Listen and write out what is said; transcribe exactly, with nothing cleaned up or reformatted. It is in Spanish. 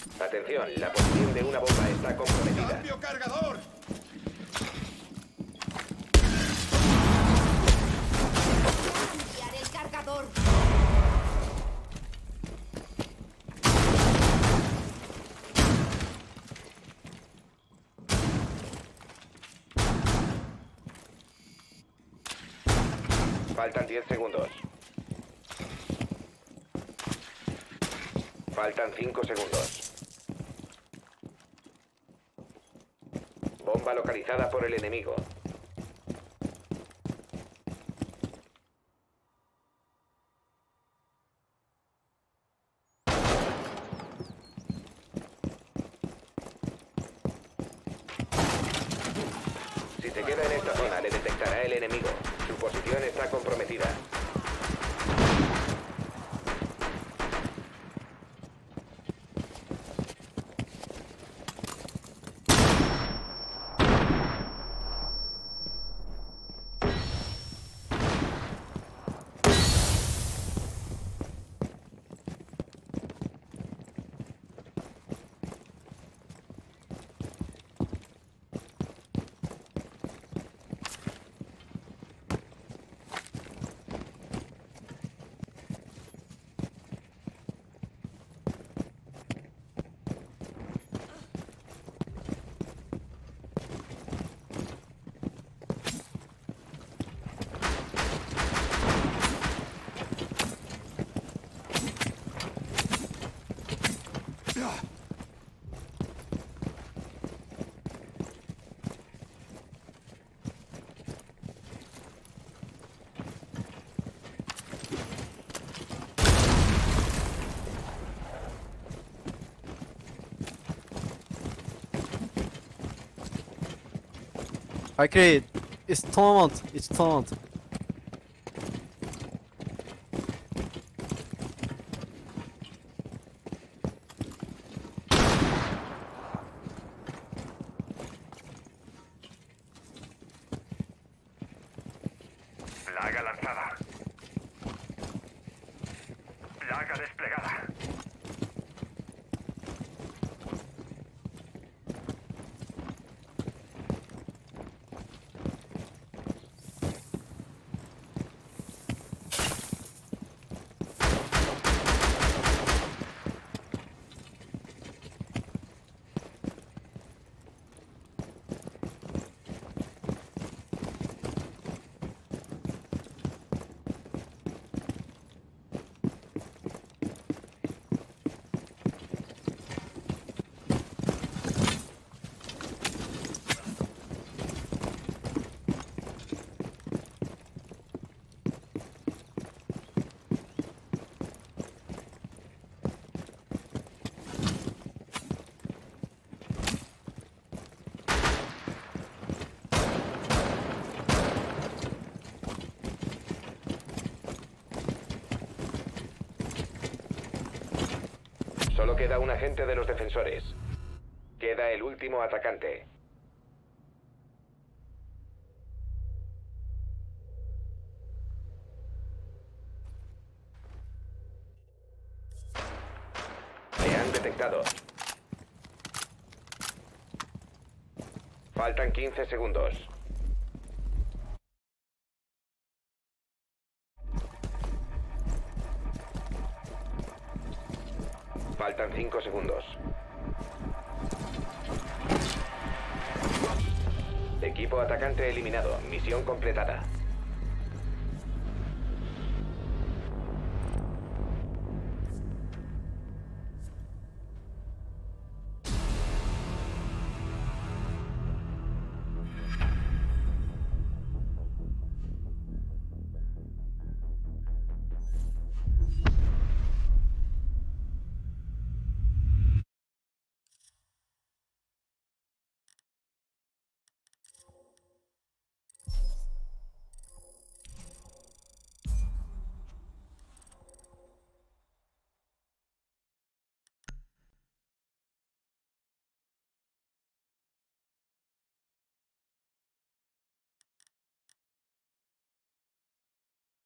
Atención, la posición de una bomba está comprometida. ¡Cambio cargador! Enviar el cargador. Faltan diez segundos. Faltan cinco segundos. Bomba localizada por el enemigo. Si se queda en esta zona, le detectará el enemigo. Su posición está comprometida. Okay, it's tournament. It's tournament. Plaga lanzada. Plaga desplegada. Solo queda un agente de los defensores. Queda el último atacante. Me han detectado. Faltan quince segundos. Faltan cinco segundos. Equipo atacante eliminado. Misión completada.